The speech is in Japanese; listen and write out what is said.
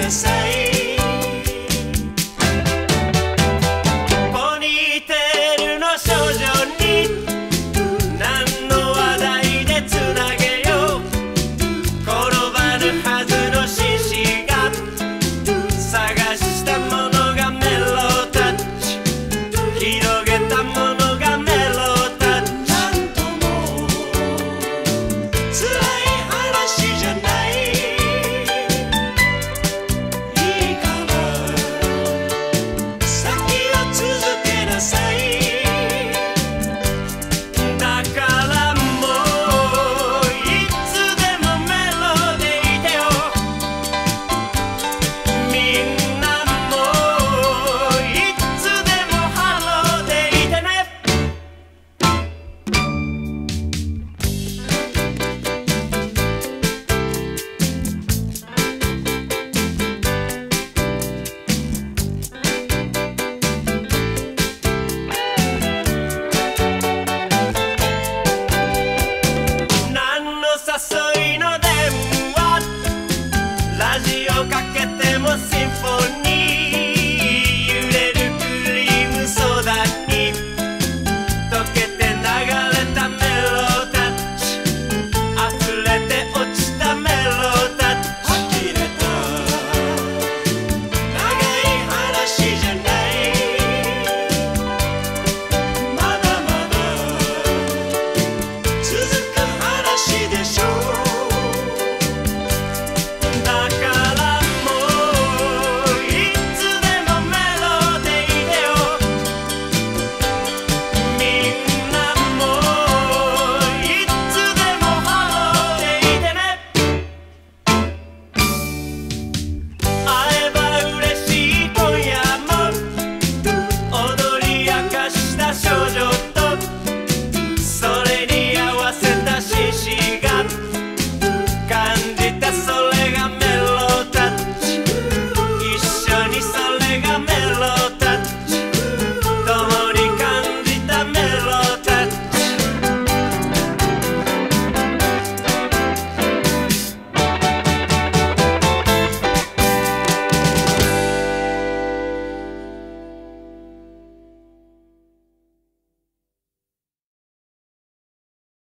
なさい。ポニーテールの少女に何の話題でつなげよう。転ばぬはずの紳士が探したものがメロタッチ、広げたものがメロタッチ。なんとも辛い話じゃない。いいから先を続けなさい。だからもういつでもメロでいてよ。みんなもういつでもハローでいてね。何の誘いの電話、ラジオか